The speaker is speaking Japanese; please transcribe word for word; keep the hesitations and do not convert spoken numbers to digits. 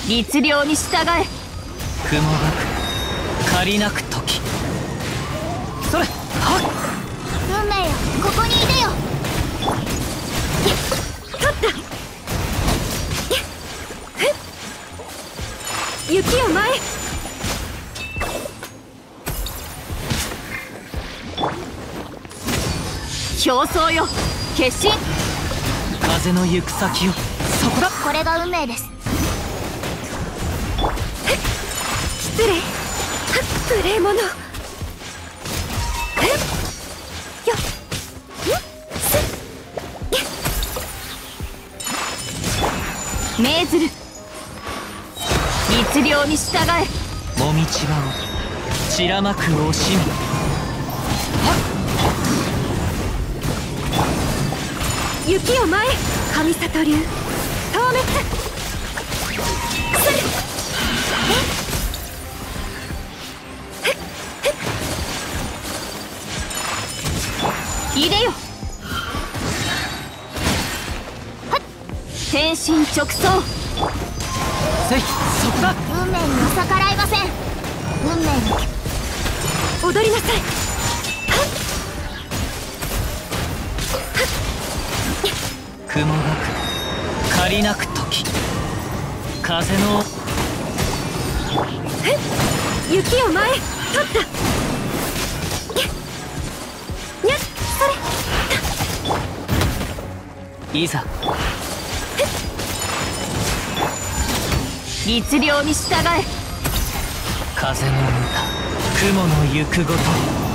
律令に従え。 雲がく借りなく時。それはっ。 運命よ、ここにいでよ。 勝った。雪よ前。表層よ決心。 風の行く先よ、そこだ。 これが運命です。 失礼。無礼者。命ずる。律令に従え。 もみちばを散らまく惜しみ。 雪よ前。神里流消滅。それ。いでよ。天心直送。 せい、そこだ。 運命には逆らいません。運命に踊りなさい。 雲がく借りなく時。風の雪よ前。取った。にゃっ、それ。 いざ。 律令に従え。 風の歌、雲の行くごと。